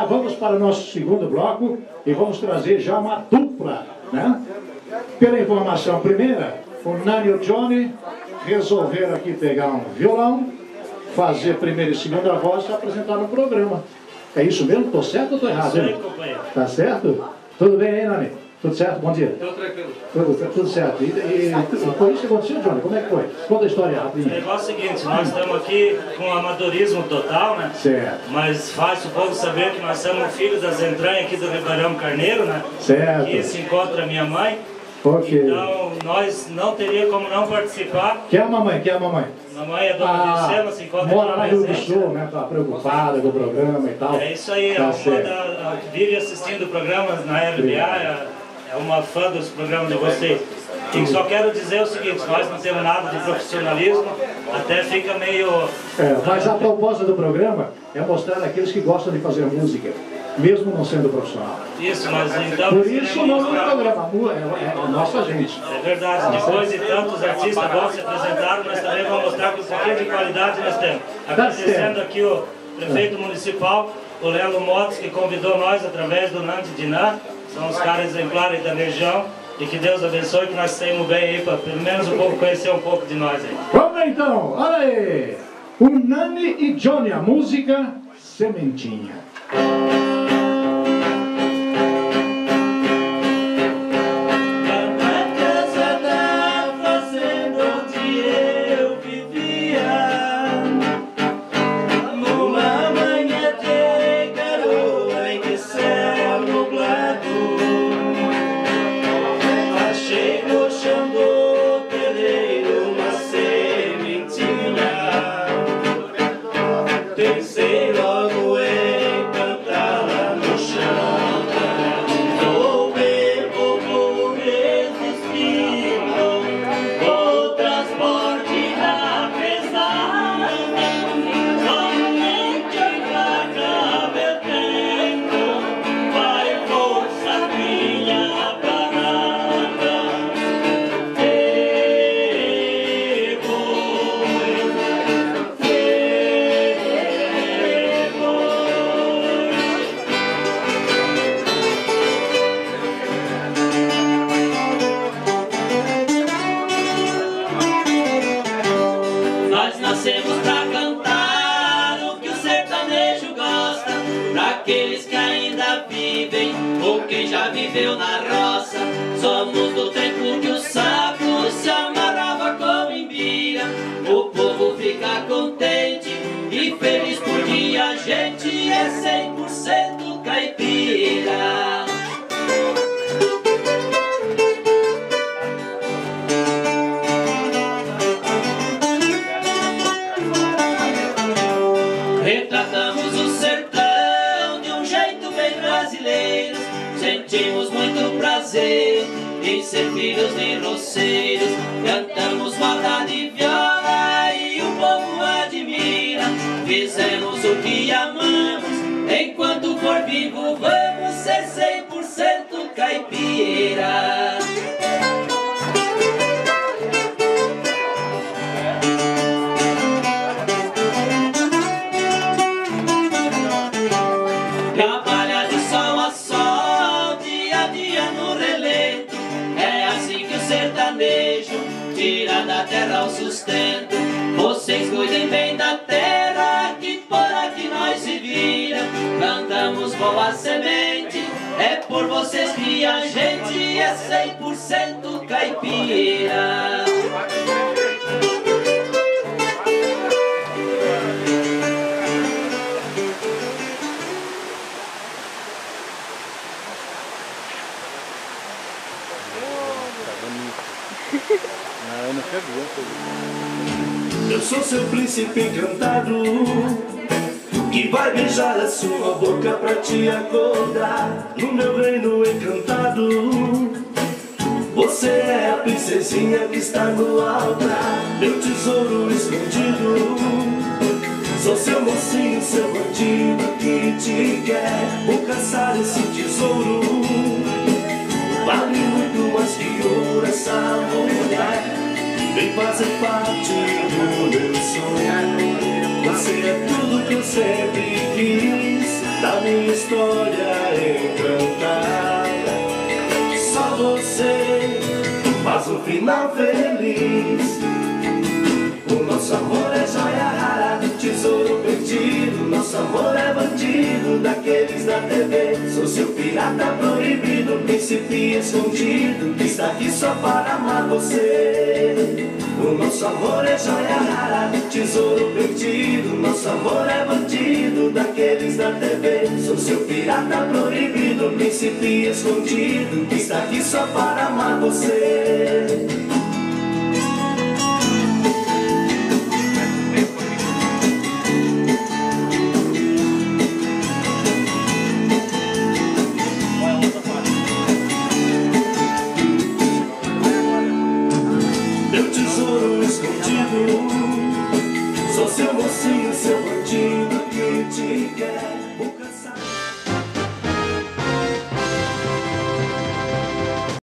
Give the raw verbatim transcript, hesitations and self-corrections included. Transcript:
vamos para o nosso segundo bloco e vamos trazer já uma dupla, né? Pela informação primeira, o Nani e o Johnny resolveram aqui pegar um violão, fazer primeira e segunda voz e apresentar no programa. É isso mesmo? Estou certo ou estou errado? Isso aí, companheiro. Tá certo? Tudo bem aí, Nani? Tudo certo? Bom dia. Tudo tranquilo. Tudo, tudo certo. E, e, e foi isso que aconteceu, Johnny? Como é que foi? Conta a história rapidinho. O negócio é o seguinte, nós estamos aqui com amadorismo total, né? Certo. Mas faz o povo saber que nós somos filhos das entranhas aqui do Ribeirão Carneiro, né? Certo. Aqui se encontra a minha mãe. Ok. Então nós não teríamos como não participar. Quem é a mamãe? Quem é a mamãe? Mamãe é dona Ah, de Sena, se encontra mora aqui lá na no Rio do presença. Sul, né? Tá preocupada com o programa e tal. É isso aí, é Tá uma certo. da, vive assistindo programas na R B A, é, é uma fã dos programas de vocês. E só quero dizer o seguinte, nós não temos nada de profissionalismo, até fica meio... É, mas a proposta do programa é mostrar aqueles que gostam de fazer música, mesmo não sendo profissional. Isso, mas então... Por isso o nome do mostrar- programa é, é, é nossa gente. É verdade, depois de tantos artistas bons se apresentaram, nós também vamos mostrar que um pouquinho de qualidade nós temos. Agradecendo aqui o prefeito municipal, o Lelo Motos, que convidou nós através do Nante Dinan, são os caras exemplares da região, e que Deus abençoe, que nós saímos bem aí, para pelo menos o povo conhecer um pouco de nós aí. Vamos então, olha aí! O Nani e Johnny, a música Sementinha. Pensei logo em cantar lá no chão. Vou ver, vou morrer resistindo o transporte da pesada. Somente implacável tempo vai força minha parada. Nós nascemos pra cantar o que o sertanejo gosta, pra aqueles que ainda vivem ou quem já viveu na roça. Somos do tempo que o sapo se amarrava com embira, o povo fica contente e feliz porque a gente é cem por cento caipira. Retratamos o sertão de um jeito bem brasileiro. Sentimos muito prazer em ser filhos de roceiros. Cantamos moda de viola e o povo admira. Fizemos o que amamos, enquanto for vivo vamos ser cem por cento caipira. Trabalha de sol a sol, dia a dia no relento. É assim que o sertanejo tira da terra o sustento. Vocês cuidem bem da terra, que por aqui nós se vira. Plantamos boa semente, é por vocês que a gente é cem por cento caipira. Eu sou seu príncipe encantado, que vai beijar a sua boca pra te acordar. No meu reino encantado, você é a princesinha que está no altar. Meu tesouro escondido, sou seu mocinho, seu bandido que te quer. Vou caçar esse tesouro, vale muito mais que ouro essa mulher. Vem fazer parte do meu sonho. Você é tudo que eu sempre quis. da minha história encantada. Só você faz um final feliz. O nosso amor é joia rara, tesouro perdido. Nosso amor é bandido, daqueles da T V. Sou seu pirata proibido, príncipe escondido, que está aqui só para amar você. O nosso amor é joia rara, tesouro perdido. Nosso amor é bandido, daqueles da T V. Sou seu pirata proibido, príncipe escondido, que está aqui só para amar você.